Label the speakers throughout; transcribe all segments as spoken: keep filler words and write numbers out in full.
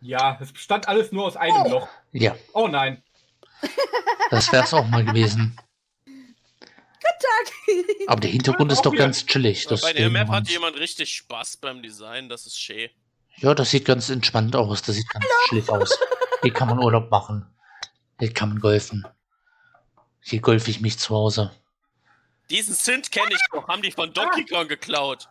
Speaker 1: Ja, es bestand alles nur aus einem
Speaker 2: Oh.
Speaker 1: Loch.
Speaker 3: Ja,
Speaker 1: Oh nein.
Speaker 3: das wäre es auch mal gewesen.
Speaker 2: Guten Tag.
Speaker 3: Aber der Hintergrund ist
Speaker 1: Auch
Speaker 3: doch
Speaker 1: wieder.
Speaker 3: ganz chillig. Das
Speaker 4: Bei der
Speaker 3: stehen
Speaker 4: Map
Speaker 3: wir
Speaker 4: hat
Speaker 3: uns.
Speaker 4: jemand richtig Spaß beim Design, das ist schön.
Speaker 3: Ja, das sieht ganz entspannt aus. Das sieht ganz chillig aus. Hier kann man Urlaub machen. Hier kann man golfen. Hier golfe ich mich zu Hause.
Speaker 4: Diesen Synth kenne ich doch, haben die von Donkey Kong geklaut.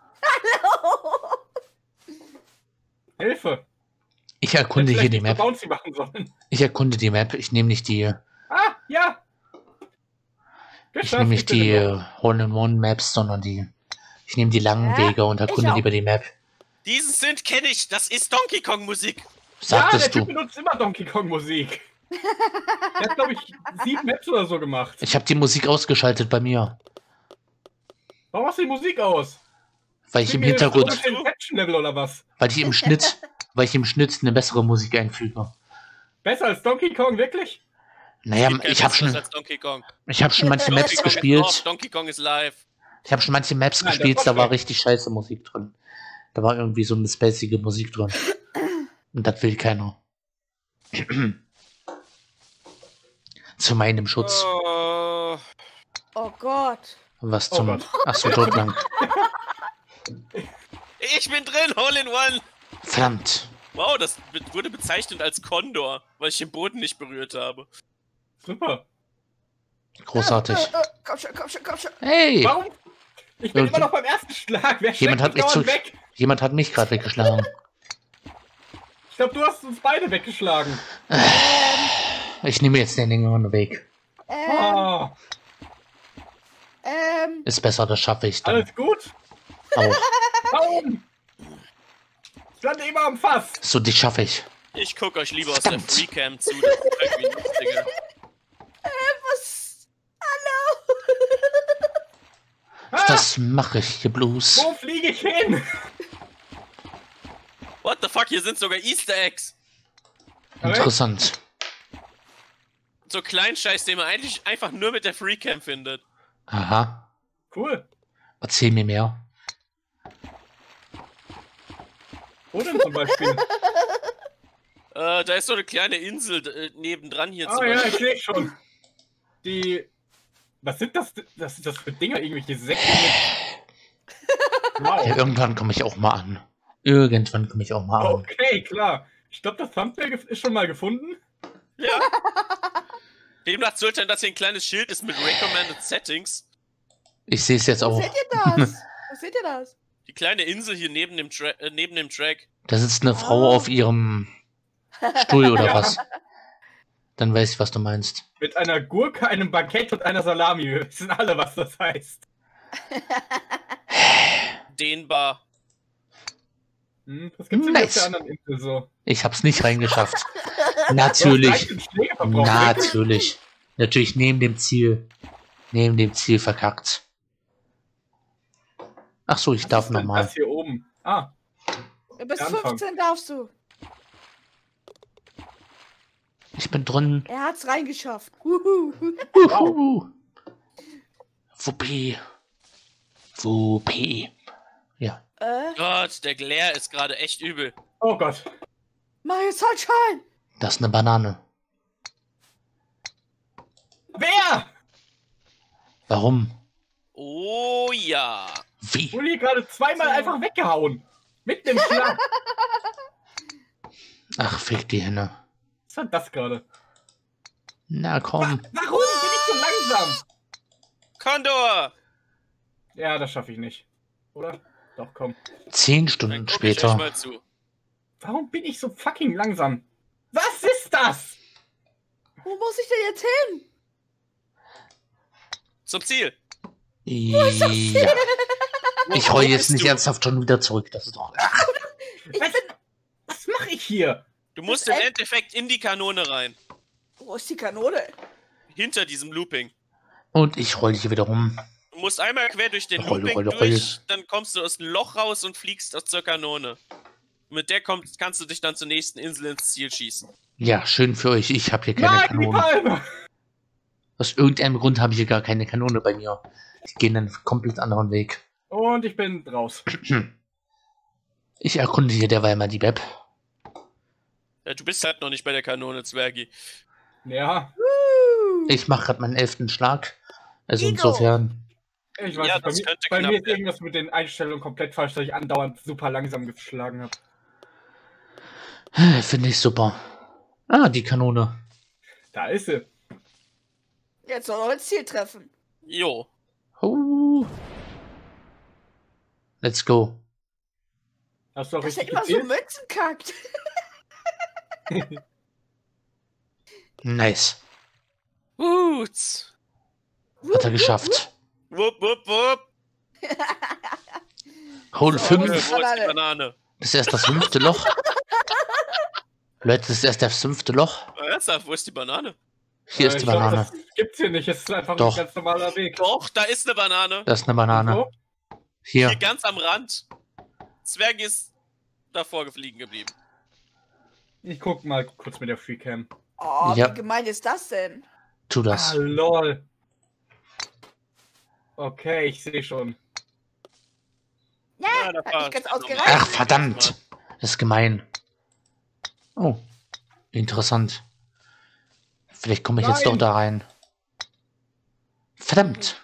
Speaker 1: Hilfe.
Speaker 3: Ich erkunde
Speaker 1: Hätte
Speaker 3: hier die
Speaker 1: vielleicht
Speaker 3: Map.
Speaker 1: nicht so bouncy machen sollen.
Speaker 3: Ich erkunde die Map. Ich nehme nicht die,
Speaker 1: Ah, ja.
Speaker 3: ich
Speaker 1: Geschafft,
Speaker 3: nehme nicht
Speaker 1: bin
Speaker 3: die
Speaker 1: im Loch.
Speaker 3: äh, Hole-in-One-Maps, sondern die, ich nehme die langen
Speaker 2: Ja,
Speaker 3: Wege und erkunde
Speaker 2: auch.
Speaker 3: lieber die Map.
Speaker 4: Diesen Synth kenne ich, das ist Donkey Kong Musik.
Speaker 1: Ja, der
Speaker 3: Sagtest
Speaker 1: Typ
Speaker 3: du.
Speaker 1: benutzt immer Donkey Kong Musik. Der hat, glaube ich, sieben Maps oder so gemacht.
Speaker 3: Ich habe die Musik ausgeschaltet bei mir,
Speaker 1: Warum hast du die Musik aus?
Speaker 3: weil ich im
Speaker 1: Sind wir
Speaker 3: Hintergrund,
Speaker 1: jetzt auf dem Action-Level oder was?
Speaker 3: weil ich im Schnitt, weil ich im Schnitt eine bessere Musik einfüge.
Speaker 1: Besser als Donkey Kong, wirklich?
Speaker 3: Naja,
Speaker 4: Gibt kein
Speaker 3: ich habe
Speaker 4: Besseres
Speaker 3: schon,
Speaker 4: als Donkey Kong.
Speaker 3: ich habe schon manche
Speaker 4: Donkey
Speaker 3: Maps
Speaker 4: Kong ist off,
Speaker 3: gespielt.
Speaker 4: Donkey Kong ist live.
Speaker 3: Ich habe schon manche Maps
Speaker 1: Nein, das
Speaker 3: gespielt,
Speaker 1: war
Speaker 3: da war
Speaker 1: schlecht.
Speaker 3: richtig scheiße Musik drin. Da war irgendwie so eine spacige Musik drin. Und das will keiner. Zu meinem Schutz.
Speaker 4: Oh,
Speaker 2: Oh Gott.
Speaker 3: Was
Speaker 1: Oh
Speaker 3: zum.
Speaker 1: Gott.
Speaker 3: Achso, dort lang.
Speaker 4: ich bin drin, Hole in One.
Speaker 3: Verdammt.
Speaker 4: Wow, das be- wurde bezeichnet als Condor, weil ich den Boden nicht berührt habe.
Speaker 1: Super.
Speaker 3: Großartig.
Speaker 2: Äh, äh, komm schon, komm schon, komm schon.
Speaker 3: Hey!
Speaker 1: Warum? Ich bin
Speaker 3: Irgend-
Speaker 1: immer noch beim ersten Schlag. Wer
Speaker 3: Jemand
Speaker 1: schlägt
Speaker 3: hat mich
Speaker 1: dauernd
Speaker 3: zu.
Speaker 1: weg?
Speaker 3: Jemand hat mich gerade weggeschlagen.
Speaker 1: Ich glaube, du hast uns beide weggeschlagen.
Speaker 3: Ich nehme jetzt den längeren Weg.
Speaker 2: Ähm,
Speaker 1: Oh,
Speaker 2: ähm,
Speaker 3: Ist besser, das schaffe ich dann
Speaker 1: alles gut?
Speaker 3: auch.
Speaker 1: Warum? Ich lande immer am Fass.
Speaker 3: So, die schaffe ich.
Speaker 4: Ich gucke euch lieber aus
Speaker 3: Verdammt.
Speaker 4: der Freecam zu. Das ist irgendwie lustiger.
Speaker 2: was? Hallo?
Speaker 1: Ah,
Speaker 3: Das mache ich hier bloß.
Speaker 1: wo fliege ich hin?
Speaker 4: What the fuck, hier sind sogar Easter Eggs.
Speaker 3: Interessant.
Speaker 4: So Kleinscheiß, den man eigentlich einfach nur mit der Freecam findet.
Speaker 3: Aha.
Speaker 1: Cool.
Speaker 3: Erzähl mir mehr.
Speaker 1: Wo denn zum Beispiel?
Speaker 4: Äh, da ist so eine kleine Insel äh, nebendran hier
Speaker 1: Ah
Speaker 4: zum
Speaker 1: ja, ich
Speaker 4: Beispiel.
Speaker 1: sehe schon. Die... Was sind das? Was sind das für Dinger? Irgendwelche Säcke mit...
Speaker 3: Ja,
Speaker 1: Wow.
Speaker 3: irgendwann komme ich auch mal an. Irgendwann komme ich auch mal an.
Speaker 1: Okay, klar. Ich glaube, das Thumbnail ist schon mal gefunden.
Speaker 4: Ja. Demnach sollte das hier ein kleines Schild ist mit Recommended Settings.
Speaker 3: Ich sehe es jetzt
Speaker 2: Wo
Speaker 3: auch.
Speaker 2: seht ihr das? Wo seht ihr das?
Speaker 4: Die kleine Insel hier neben dem, Tra äh, neben dem Track.
Speaker 3: Da sitzt eine Frau
Speaker 2: Oh.
Speaker 3: auf ihrem Stuhl oder
Speaker 1: Ja.
Speaker 3: was? Dann weiß ich, was du meinst.
Speaker 1: Mit einer Gurke, einem Baguette und einer Salami. Wir wissen alle, was das heißt.
Speaker 4: Dehnbar.
Speaker 1: Hm, was gibt's denn
Speaker 3: Nice.
Speaker 1: auf der anderen Insel so?
Speaker 3: Ich hab's nicht reingeschafft.
Speaker 1: Du hast
Speaker 3: Natürlich.
Speaker 1: dreizehn Schläge verbraucht, wirklich?
Speaker 3: Natürlich. Natürlich neben dem Ziel. Neben dem Ziel verkackt. Ach so, ich
Speaker 1: Was
Speaker 3: darf
Speaker 1: ist denn
Speaker 3: nochmal.
Speaker 1: das hier oben? Ah,
Speaker 2: Bis
Speaker 1: Der Anfang.
Speaker 2: fünfzehn darfst du.
Speaker 3: Ich bin drin.
Speaker 2: Er hat's reingeschafft. Huhu.
Speaker 3: Uhu. Wuppi. Wuppi. Ja.
Speaker 2: Äh,
Speaker 4: Gott, der Glare ist gerade echt übel.
Speaker 1: oh Gott.
Speaker 2: Mario Sunshine.
Speaker 3: Das ist eine Banane.
Speaker 1: Wer?
Speaker 3: Warum?
Speaker 4: Oh ja.
Speaker 3: Wie?
Speaker 1: Uli gerade zweimal
Speaker 2: So.
Speaker 1: einfach weggehauen. Mit dem Schlag.
Speaker 3: Ach, fick die Henne.
Speaker 1: Was war das gerade?
Speaker 3: Na komm.
Speaker 1: Warum bin ich so langsam?
Speaker 4: Condor!
Speaker 1: Ja, das schaffe ich nicht. Oder? Doch, komm.
Speaker 3: Zehn
Speaker 4: Dann
Speaker 3: Stunden
Speaker 4: guck ich euch
Speaker 3: später.
Speaker 4: mal zu.
Speaker 1: Warum bin ich so fucking langsam? Was ist das?
Speaker 2: Wo muss ich denn jetzt hin?
Speaker 4: Zum Ziel.
Speaker 3: Ja. Ich
Speaker 4: Wo
Speaker 3: heule
Speaker 4: bist
Speaker 3: jetzt nicht
Speaker 4: du?
Speaker 3: ernsthaft schon wieder zurück. Das ist doch.
Speaker 2: Ich
Speaker 1: Was,
Speaker 2: bin...
Speaker 1: was mache ich hier?
Speaker 4: Du musst
Speaker 2: Das
Speaker 4: im
Speaker 2: ist
Speaker 4: Endeffekt in die Kanone rein.
Speaker 2: Wo ist die Kanone?
Speaker 4: Hinter diesem Looping.
Speaker 3: Und ich roll hier wieder rum.
Speaker 4: Du musst einmal quer durch den
Speaker 3: Roll,
Speaker 4: Looping
Speaker 3: roll, roll.
Speaker 4: durch, dann kommst du aus dem Loch raus und fliegst aus zur Kanone. Mit der kommst, kannst du dich dann zur nächsten Insel ins Ziel schießen.
Speaker 3: Ja, schön für euch. Ich habe hier keine
Speaker 1: Nein, die
Speaker 3: Kanone.
Speaker 1: Palme!
Speaker 3: Aus irgendeinem Grund habe ich hier gar keine Kanone bei mir. Ich gehe einen komplett anderen Weg.
Speaker 1: Und ich bin raus.
Speaker 3: Ich erkunde hier derweil mal die Map.
Speaker 4: Ja, du bist halt noch nicht bei der Kanone, Zwergi.
Speaker 1: Ja,
Speaker 2: Uh,
Speaker 3: Ich mache gerade meinen elften Schlag. Also
Speaker 2: Igo.
Speaker 3: insofern.
Speaker 1: ich weiß
Speaker 4: Ja,
Speaker 1: nicht, bei
Speaker 4: das
Speaker 1: mir,
Speaker 4: könnte
Speaker 1: bei
Speaker 4: knapp
Speaker 1: mir ist
Speaker 4: werden.
Speaker 1: irgendwas mit den Einstellungen komplett falsch, dass ich andauernd super langsam geschlagen habe.
Speaker 3: Finde ich super. Ah, die Kanone.
Speaker 1: Da ist sie.
Speaker 2: Jetzt soll er ins Ziel treffen.
Speaker 4: Jo.
Speaker 3: Oh. Let's go.
Speaker 1: Hast du auch
Speaker 2: Dass er
Speaker 1: richtig
Speaker 2: immer so
Speaker 1: gezielt?
Speaker 2: Münzen kackt.
Speaker 3: Nice.
Speaker 4: Gut.
Speaker 3: Hat er geschafft.
Speaker 4: Wupp, wupp, wupp.
Speaker 3: Hole
Speaker 2: So.
Speaker 4: Äh,
Speaker 3: fünf.
Speaker 4: wo ist die
Speaker 2: Banane.
Speaker 4: Banane?
Speaker 3: Das ist erst das fünfte Loch. Leute, das ist erst das fünfte Loch.
Speaker 4: Ernsthaft, wo ist die Banane?
Speaker 3: Hier ist
Speaker 1: Äh,
Speaker 3: die
Speaker 1: ich glaub,
Speaker 3: Banane.
Speaker 1: Das gibt's hier nicht. Es ist einfach
Speaker 3: Doch.
Speaker 1: ein ganz normaler Weg.
Speaker 4: Doch, da ist eine Banane.
Speaker 3: Das ist eine Banane.
Speaker 1: Wo?
Speaker 3: Hier.
Speaker 4: Hier ganz am Rand. Zwerg ist davor gefliegen geblieben.
Speaker 1: Ich guck mal kurz mit der Freecam.
Speaker 2: Oh,
Speaker 3: Ja.
Speaker 2: wie gemein ist das denn?
Speaker 3: Tu
Speaker 1: Ah,
Speaker 3: das.
Speaker 1: lol. Okay, ich sehe schon.
Speaker 2: Ja,
Speaker 4: da
Speaker 2: hat
Speaker 4: war
Speaker 2: nicht ganz
Speaker 4: es.
Speaker 2: ausgereicht.
Speaker 3: Ach, verdammt. Das ist gemein. Oh. Interessant. Vielleicht komme ich jetzt
Speaker 1: Nein.
Speaker 3: doch da rein. Verdammt.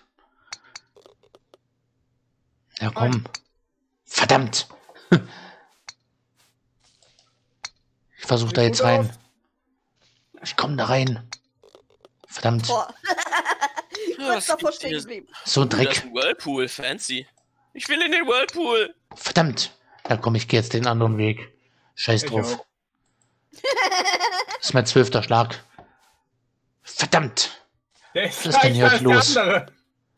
Speaker 3: Ja, komm. Verdammt. Ich versuche da
Speaker 1: Sieht
Speaker 3: jetzt
Speaker 1: gut
Speaker 3: rein.
Speaker 1: aus.
Speaker 3: Ich komme da rein. Verdammt.
Speaker 2: Boah.
Speaker 4: Ja,
Speaker 2: Kurz
Speaker 4: was
Speaker 2: davor
Speaker 4: gibt's
Speaker 2: stehen
Speaker 4: hier?
Speaker 2: geblieben.
Speaker 3: So ein
Speaker 4: Uh, das ist
Speaker 3: Dreck.
Speaker 4: ein Whirlpool, fancy. Ich will in den Whirlpool.
Speaker 3: Verdammt. Ja, komm, ich gehe jetzt den anderen Weg. Scheiß
Speaker 1: Ich
Speaker 3: drauf.
Speaker 1: auch.
Speaker 3: Das ist mein zwölfter Schlag. Verdammt.
Speaker 1: Der ist
Speaker 3: Was ist denn hier
Speaker 1: leichter als
Speaker 3: los?
Speaker 1: der andere.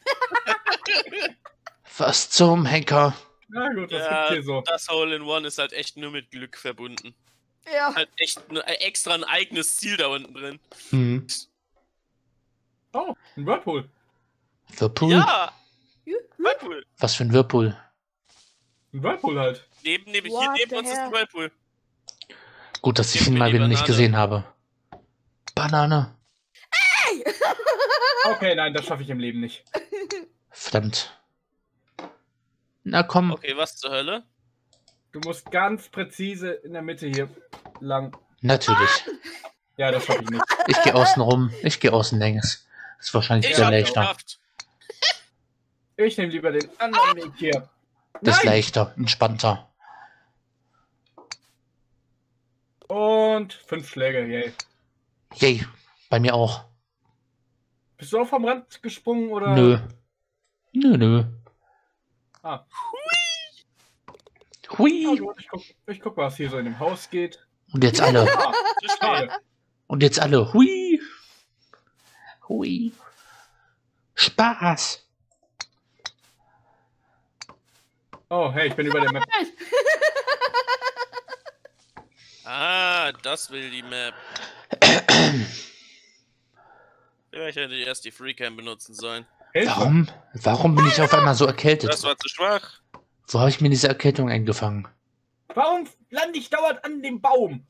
Speaker 3: Was zum Henker?
Speaker 1: Na gut, was
Speaker 4: Ja,
Speaker 1: gibt's hier so?
Speaker 4: das Hole in One ist halt echt nur mit Glück verbunden.
Speaker 2: Ja.
Speaker 4: Halt echt ne, extra ein eigenes Ziel da unten drin.
Speaker 3: Hm.
Speaker 1: Oh, ein Whirlpool.
Speaker 3: Whirlpool?
Speaker 4: Ja,
Speaker 2: Juhu.
Speaker 4: Whirlpool.
Speaker 3: Was für ein Whirlpool?
Speaker 1: Ein Whirlpool halt.
Speaker 4: Neben, neben, hier
Speaker 2: What
Speaker 4: neben
Speaker 2: the
Speaker 4: uns ist ein
Speaker 2: hell?
Speaker 4: Whirlpool.
Speaker 3: Gut, dass ich
Speaker 4: Gib
Speaker 3: ihn
Speaker 4: mir
Speaker 3: mal
Speaker 4: die
Speaker 3: wieder nicht
Speaker 4: Banane.
Speaker 3: gesehen habe. Banane.
Speaker 1: Okay, nein, das schaffe ich im Leben nicht.
Speaker 3: Verdammt. Na komm.
Speaker 4: Okay, was zur Hölle?
Speaker 1: Du musst ganz präzise in der Mitte hier lang.
Speaker 3: Natürlich.
Speaker 1: Ja, das schaffe ich nicht.
Speaker 3: Ich gehe außen rum. Ich gehe außen längs. Das ist wahrscheinlich
Speaker 4: Ich
Speaker 3: der
Speaker 4: hab
Speaker 3: leichter.
Speaker 4: geschafft.
Speaker 1: Ich nehme lieber den anderen Weg hier.
Speaker 3: Das ist
Speaker 1: Nein!
Speaker 3: leichter, entspannter.
Speaker 1: Und fünf Schläge, yay.
Speaker 3: Yay. Bei mir auch.
Speaker 1: Bist du auch vom Rand gesprungen oder?
Speaker 3: Nö. Nö, nö.
Speaker 1: Ah,
Speaker 3: Hui.
Speaker 1: na gut, ich guck, ich guck, was hier so in dem Haus geht.
Speaker 3: Und jetzt alle.
Speaker 1: Ah,
Speaker 4: Zu spät.
Speaker 1: schade.
Speaker 3: Und jetzt alle. Hui. Hui. Spaß.
Speaker 1: Oh, hey, ich bin über der Map.
Speaker 4: Ah, das will die Map. Vielleicht hätte ich erst die Freecam benutzen sollen.
Speaker 1: Hilfe.
Speaker 3: Warum? Warum bin ich auf einmal so erkältet?
Speaker 4: Das war zu schwach.
Speaker 3: Wo habe ich mir diese Erkältung eingefangen?
Speaker 1: Warum lande ich dauernd an dem Baum?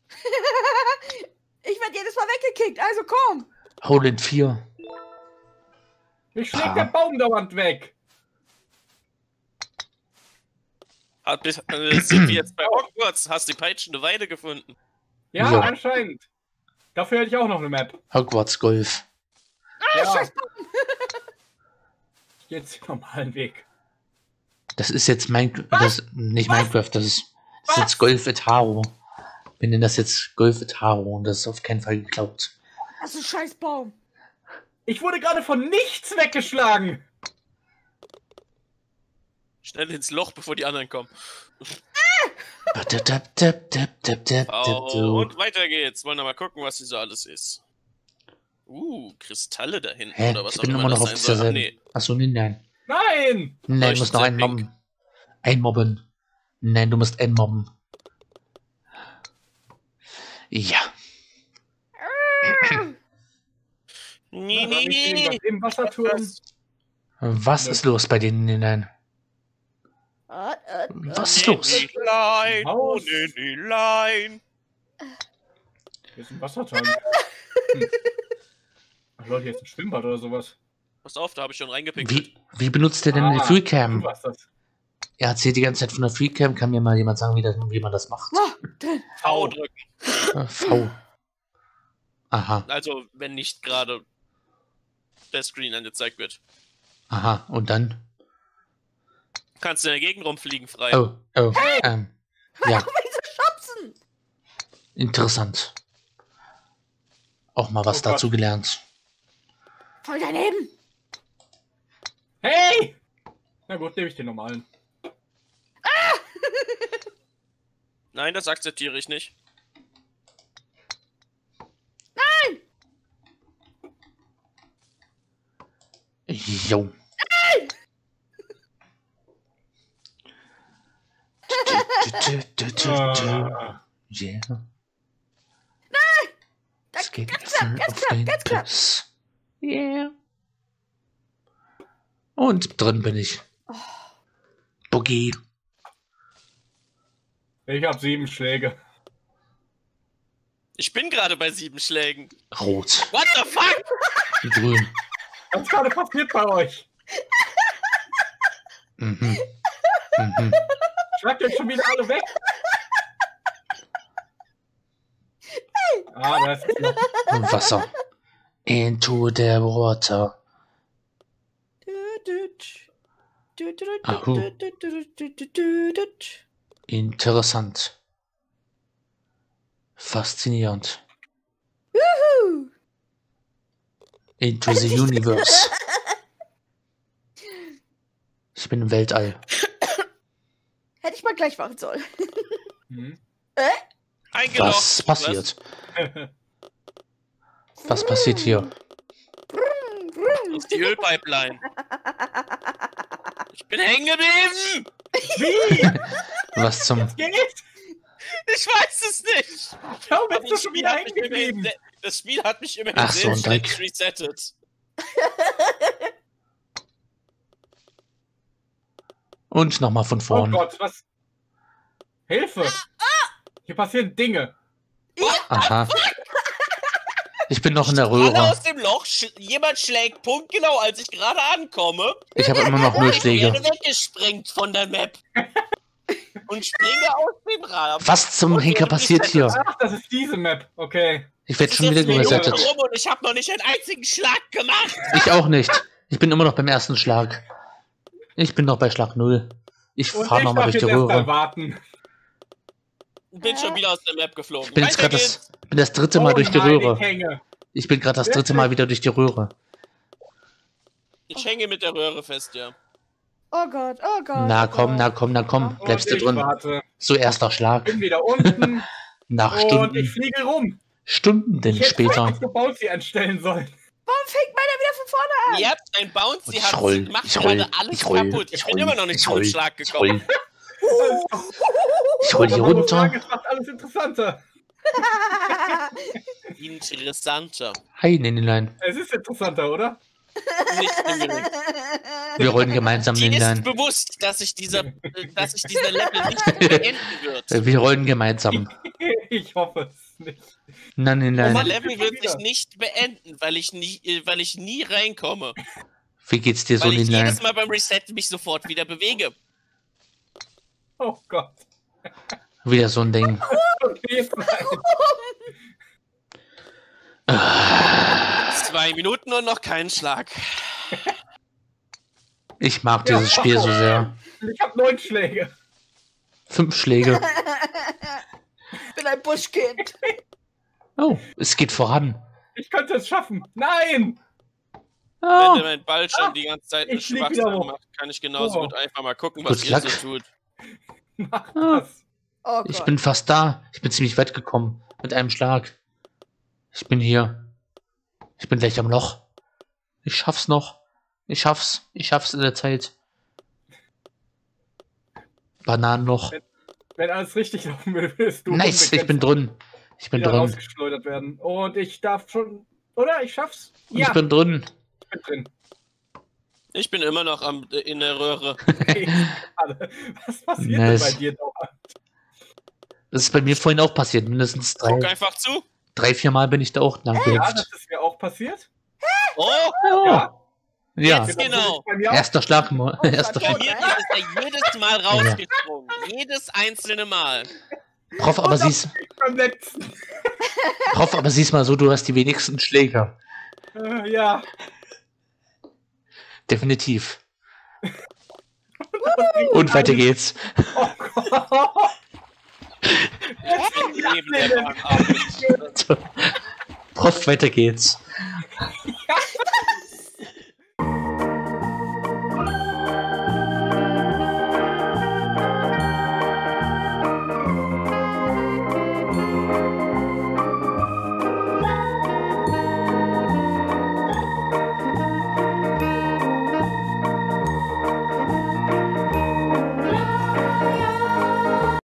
Speaker 2: Ich werde jedes Mal weggekickt, also komm.
Speaker 3: Hole in vier.
Speaker 1: Mich schlägt
Speaker 3: Ah.
Speaker 1: der Baum dauernd weg.
Speaker 4: Hat, bis, äh, sind wir jetzt bei Hogwarts? Hast die peitschende Weide gefunden?
Speaker 1: Ja,
Speaker 3: Ja.
Speaker 1: anscheinend. Dafür hätte ich auch noch eine Map.
Speaker 3: Hogwarts Golf.
Speaker 1: Ja.
Speaker 2: scheiß
Speaker 1: Jetzt den normalen Weg.
Speaker 3: Das ist jetzt mein, das nicht Minecraft, das ist, das ist jetzt Golf et Haro. Wir nennen das jetzt Golf et Haro und das ist auf keinen Fall geklaut.
Speaker 2: Das ist ein scheiß Baum.
Speaker 1: Ich wurde gerade von nichts weggeschlagen.
Speaker 4: Schnell ins Loch, bevor die anderen kommen.
Speaker 3: Oh.
Speaker 4: Oh, und weiter geht's. Wollen wir mal gucken, was hier so alles ist. Uh, Kristalle da hinten
Speaker 3: Hä?
Speaker 4: oder was
Speaker 3: Ich
Speaker 4: auch
Speaker 3: bin
Speaker 4: immer
Speaker 3: immer noch
Speaker 4: das
Speaker 3: auf
Speaker 4: sein
Speaker 3: dieser
Speaker 4: soll. Ach,
Speaker 3: selben.
Speaker 4: nee.
Speaker 3: Achso, nee, nein.
Speaker 1: Nein!
Speaker 3: Nein, du musst noch
Speaker 4: Leuchtet
Speaker 3: einen
Speaker 4: sehr
Speaker 3: mobben. Einmobben. Nein, du musst einmobben. Ja.
Speaker 4: Nee,
Speaker 1: Was hab ich
Speaker 4: nee.
Speaker 1: irgendwas im Wasserturm?
Speaker 4: Was?
Speaker 3: Was
Speaker 1: Nö.
Speaker 3: ist los bei denen? Nein.
Speaker 2: Äh, äh,
Speaker 3: Was ist
Speaker 2: äh.
Speaker 3: los?
Speaker 4: Nenelein, oh
Speaker 1: Haus.
Speaker 4: Nenelein.
Speaker 1: Hier ist ein Wassertank. Hm. Ach Leute, hier ist ein Schwimmbad oder sowas.
Speaker 4: Pass auf, da habe ich schon reingepinkt.
Speaker 3: Wie, wie benutzt ihr denn die
Speaker 1: Ah,
Speaker 3: Freecam?
Speaker 1: Du warst das.
Speaker 3: Er erzählt die ganze Zeit von der Freecam. Kann mir mal jemand sagen, wie, das, wie man das macht?
Speaker 2: Oh, dann-
Speaker 4: V drücken.
Speaker 3: Äh, V. Aha,
Speaker 4: Also, wenn nicht gerade der Screen angezeigt wird.
Speaker 3: aha. Und dann?
Speaker 4: Kannst du in der Gegend rumfliegen frei.
Speaker 3: Oh, oh. Ähm, ja,
Speaker 2: Wieso schubsen?
Speaker 3: interessant. Auch mal was
Speaker 1: Oh Gott.
Speaker 3: dazu gelernt.
Speaker 2: Voll daneben.
Speaker 1: Hey! Na gut, nehme ich den normalen.
Speaker 4: Nein, das akzeptiere ich nicht.
Speaker 3: Jo.
Speaker 1: Ah.
Speaker 3: Yeah.
Speaker 2: Das-
Speaker 3: Es geht
Speaker 2: ganz
Speaker 3: voll
Speaker 2: knapp, ganz
Speaker 3: auf
Speaker 2: knapp,
Speaker 3: den
Speaker 2: ganz knapp.
Speaker 3: Piss. Yeah. Und drin bin ich. Boogie.
Speaker 1: Ich habe sieben Schläge.
Speaker 4: Ich bin gerade bei sieben Schlägen.
Speaker 3: Rot.
Speaker 4: What the fuck?
Speaker 3: Grün.
Speaker 1: Was ist gerade passiert bei euch?
Speaker 3: Mhm. Mhm.
Speaker 1: Schlagt euch schon wieder alle weg? Ah, da ist es noch.
Speaker 3: Und Wasser. Into the water. Ahu. Interessant. Faszinierend. Into the universe. Ich bin im Weltall.
Speaker 2: Hätte ich mal gleich machen sollen.
Speaker 1: Hm.
Speaker 4: Eingeloggt.
Speaker 3: Was passiert? Was passiert hier?
Speaker 4: Das ist die Ölpipeline. Ich bin hängen geblieben.
Speaker 1: Wie?
Speaker 3: Was zum...
Speaker 1: Geht?
Speaker 4: Ich weiß es nicht.
Speaker 1: Warum
Speaker 4: Aber
Speaker 1: bist du
Speaker 4: das
Speaker 1: schon
Speaker 4: Spiel
Speaker 1: wieder
Speaker 4: hat mich immerhin
Speaker 1: eingeblieben?
Speaker 4: se- Das Spiel hat mich immerhin
Speaker 3: Ach so, ein
Speaker 4: selbstständig
Speaker 3: Dreck.
Speaker 4: resettet.
Speaker 3: Und nochmal von
Speaker 1: Oh
Speaker 3: vorn.
Speaker 1: Gott, was? Hilfe! Hier passieren Dinge.
Speaker 3: Aha. Ich bin noch in der
Speaker 4: Alle
Speaker 3: Röhre.
Speaker 4: aus dem Loch, sch jemand schlägt punktgenau, als ich gerade ankomme.
Speaker 3: Ich habe immer noch
Speaker 4: Und ich
Speaker 3: Müllschläge.
Speaker 4: werde weggesprengt von der Map. Und springe aus dem Rahmen.
Speaker 3: Was zum
Speaker 4: Und
Speaker 3: Henker
Speaker 4: werde
Speaker 3: passiert hier?
Speaker 4: resettet.
Speaker 1: Ach, das ist diese Map. Okay.
Speaker 3: Ich werde
Speaker 4: Es
Speaker 3: schon
Speaker 4: ist
Speaker 3: wieder
Speaker 4: jetzt eine Minute
Speaker 3: geresettet.
Speaker 4: rum und ich habe noch nicht einen einzigen Schlag gemacht.
Speaker 3: Ich auch nicht. Ich bin immer noch beim ersten Schlag. Ich bin noch bei Schlag null. Ich
Speaker 1: Und
Speaker 3: fahre
Speaker 1: ich
Speaker 3: nochmal
Speaker 1: darf
Speaker 3: durch die
Speaker 1: jetzt erst mal
Speaker 3: Röhre.
Speaker 1: warten.
Speaker 4: Bin schon wieder aus der Map geflogen.
Speaker 3: Ich bin jetzt
Speaker 4: Weiter
Speaker 3: gerade
Speaker 4: geht's.
Speaker 3: das, bin das dritte Mal
Speaker 1: Oh
Speaker 3: durch die
Speaker 1: nein,
Speaker 3: Röhre.
Speaker 1: Ich hänge.
Speaker 3: Ich bin gerade das dritte Mal wieder durch die Röhre.
Speaker 4: Ich hänge mit der Röhre fest, ja.
Speaker 2: Oh Gott, oh Gott.
Speaker 3: Na
Speaker 2: oh
Speaker 3: komm,
Speaker 2: Gott.
Speaker 3: na komm, na komm.
Speaker 1: Und
Speaker 3: Bleibst du
Speaker 1: ich
Speaker 3: drin.
Speaker 1: warte.
Speaker 3: So erster Schlag.
Speaker 1: Bin wieder unten.
Speaker 3: Nach
Speaker 1: Und ich
Speaker 3: Stunden,
Speaker 1: fliege rum.
Speaker 3: Stunden
Speaker 1: Ich hätte
Speaker 3: später.
Speaker 1: eigentlich eine Bouncy anstellen sollen.
Speaker 2: Warum fängt meiner wieder von vorne an?
Speaker 4: Ihr habt ein Bouncy,
Speaker 3: Ich
Speaker 4: hat
Speaker 3: roll,
Speaker 4: macht
Speaker 3: ich roll,
Speaker 4: gerade alles
Speaker 3: ich roll,
Speaker 4: kaputt. Ich,
Speaker 3: ich
Speaker 4: bin
Speaker 3: roll,
Speaker 4: immer noch nicht
Speaker 3: ich
Speaker 4: zum
Speaker 3: roll,
Speaker 4: Schlag
Speaker 3: ich
Speaker 4: gekommen.
Speaker 3: roll. Ich hol die
Speaker 1: Aber muss sagen,
Speaker 3: runter.
Speaker 1: es macht alles interessanter.
Speaker 4: Interessanter.
Speaker 3: Hi, Ninnilein.
Speaker 1: Es ist interessanter, oder?
Speaker 4: Nicht unbedingt.
Speaker 3: Wir rollen gemeinsam,
Speaker 4: Die ist
Speaker 3: Ninnilein.
Speaker 4: bewusst, dass sich dieser, äh, dass sich dieser Level nicht beenden wird.
Speaker 3: Wir rollen gemeinsam.
Speaker 1: Ich hoffe es nicht.
Speaker 3: Na,
Speaker 4: Dieser
Speaker 3: Ninnilein.
Speaker 1: Mann.
Speaker 4: Level wird
Speaker 1: wieder.
Speaker 4: sich nicht beenden, weil ich nie, äh, weil ich nie reinkomme.
Speaker 3: Wie geht's dir so,
Speaker 4: Weil ich
Speaker 3: Ninnilein?
Speaker 4: jedes Mal beim Reset mich sofort wieder bewege.
Speaker 1: Oh Gott.
Speaker 3: Wieder so ein Ding.
Speaker 1: Okay, nein.
Speaker 4: Zwei Minuten und noch keinen Schlag.
Speaker 3: Ich mag dieses Spiel so sehr.
Speaker 1: Ich habe neun Schläge.
Speaker 3: Fünf Schläge.
Speaker 2: Ich bin ein Buschkind.
Speaker 3: Oh, es geht voran.
Speaker 1: Ich könnte es schaffen. Nein!
Speaker 4: Wenn
Speaker 3: Oh,
Speaker 4: der mein Ball schon
Speaker 1: Ah,
Speaker 4: die ganze Zeit
Speaker 1: ich
Speaker 4: einen
Speaker 1: flieg
Speaker 4: Schwachsinn
Speaker 1: wieder hoch.
Speaker 4: macht, kann ich genauso
Speaker 1: Oh.
Speaker 4: gut einfach mal gucken, was
Speaker 3: Gut
Speaker 4: ihr
Speaker 3: Luck.
Speaker 4: so tut.
Speaker 1: Mach
Speaker 3: Ah.
Speaker 1: das.
Speaker 2: Oh
Speaker 3: ich
Speaker 2: Gott.
Speaker 3: bin fast da. Ich bin ziemlich weit gekommen. Mit einem Schlag. Ich bin hier. Ich bin gleich am Loch. Ich schaff's noch. Ich schaff's. Ich schaff's in der Zeit. Bananenloch.
Speaker 1: Wenn alles richtig laufen würde, würdest du
Speaker 3: Nice, ich bin drin. Ich bin
Speaker 1: wieder
Speaker 3: drin.
Speaker 1: rausgeschleudert werden. Und ich darf schon... Oder? Ich schaff's?
Speaker 3: Und
Speaker 1: Ja,
Speaker 3: ich bin drin.
Speaker 1: ich bin drin.
Speaker 4: Ich bin immer noch am, äh, in der Röhre.
Speaker 1: Okay, alle. Was passiert
Speaker 3: Nice.
Speaker 1: denn bei dir dauernd?
Speaker 3: Das ist bei mir vorhin auch passiert. Mindestens
Speaker 4: Guck
Speaker 3: drei,
Speaker 4: einfach zu.
Speaker 3: drei vier Mal bin ich da auch lang
Speaker 1: Ja,
Speaker 3: gehüpft.
Speaker 1: das ist mir auch passiert.
Speaker 4: Oh,
Speaker 3: Oh,
Speaker 1: Ja.
Speaker 3: Ja,
Speaker 4: Jetzt genau.
Speaker 1: Bei mir auch.
Speaker 3: erster Schlag. Mo-
Speaker 2: Oh,
Speaker 3: Erster
Speaker 2: war
Speaker 3: Schlag.
Speaker 2: tot.
Speaker 4: Hier ist er jedes Mal rausgesprungen. Jedes einzelne Mal.
Speaker 3: Prof, aber sieh's,
Speaker 1: Beim letzten.
Speaker 3: Prof, aber sieh's mal so, du hast die wenigsten Schläge.
Speaker 1: Äh, ja.
Speaker 3: Definitiv. Und weiter geht's.
Speaker 1: Oh Gott.
Speaker 4: Leben der Bahn ab.
Speaker 3: Prof, weiter geht's.